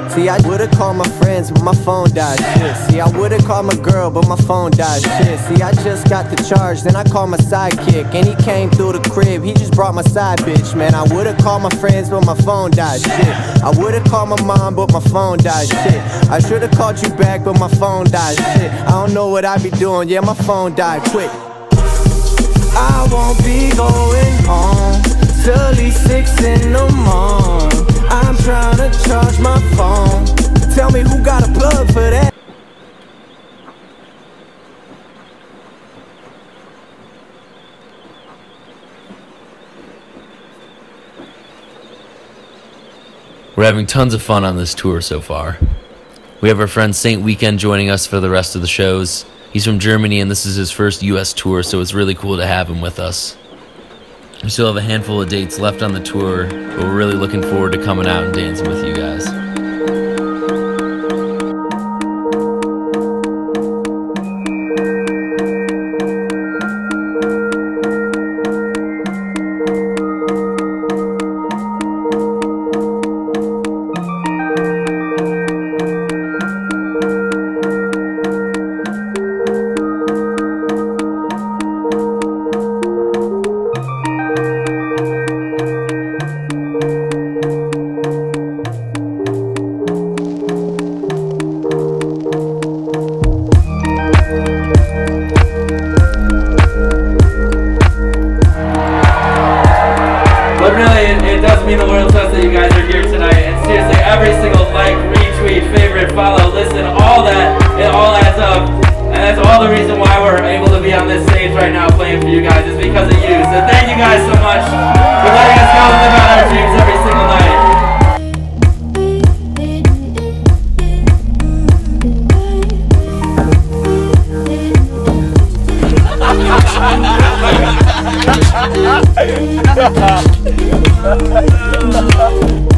See, I would've called my friends, but my phone died, shit. See, I would've called my girl, but my phone died, shit. See, I just got the charge, then I called my sidekick, and he came through the crib, he just brought my side bitch, man. I would've called my friends, but my phone died, shit. I would've called my mom, but my phone died, shit. I should've called you back, but my phone died, shit. I don't know what I be doing, yeah, my phone died quick. I won't be going home till at least 6 in the morning. I'm trying to charge my phone. Tell me who got a plug for that. We're having tons of fun on this tour so far. We have our friend Saint Weekend joining us for the rest of the shows. He's from Germany and this is his first US tour, so it's really cool to have him with us. We still have a handful of dates left on the tour, but we're really looking forward to coming out and dancing with you guys. But really, it does mean the world to us that you guys are here tonight. And seriously, every single like, retweet, favorite, follow, listen, all that, it all adds up. And that's all the reason why we're able to be on this stage right now playing for you guys is because of you. So thank you guys so much for letting us go and live out our dreams every single night. Ha ha ha!